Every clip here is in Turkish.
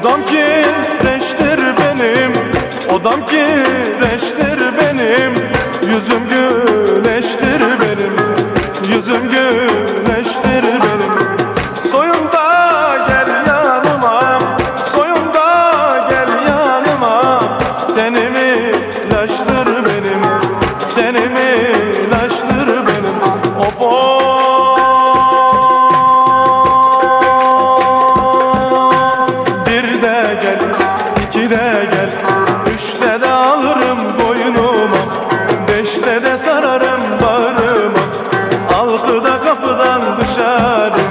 Odam kireçtir benim, odam kireçtir benim. Yüzüm güneştir benim, yüzüm güneştir benim. Soyun da gel yanıma, soyun da gel yanıma. Tenim ilaçtır benim, tenim ilaçtır benim. Of bir de gel, iki de gel, üçte de alırım boynuma, beşte de sararım bağrıma, altıda kapıdan dışarı.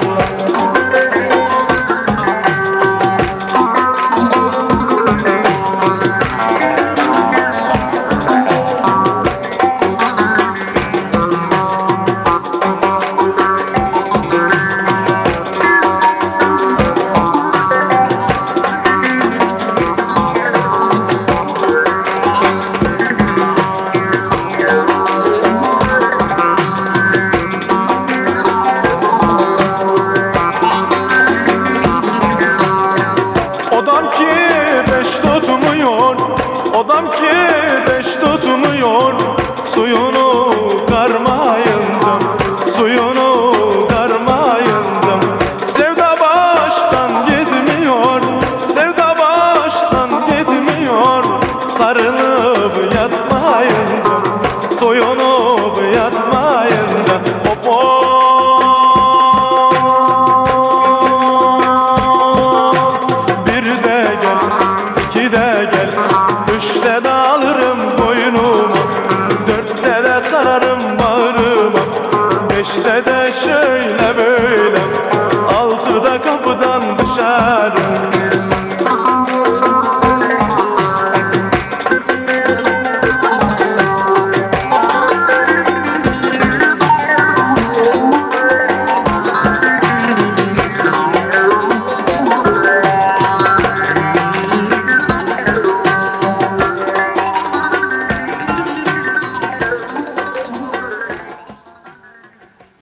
Odam kireç tutmuyor, odam kireç tutmuyor. Suyunu karmayınca, suyunu karmayınca. Sevda baştan gitmiyor, sevda baştan gitmiyor. Sarılıp yatmayınca, soyunup yatmayınca. Üçte de alırım boynuma, dörtte de sararım bağrıma, beşte de şöyle böyle, altıda kapıdan dışarı.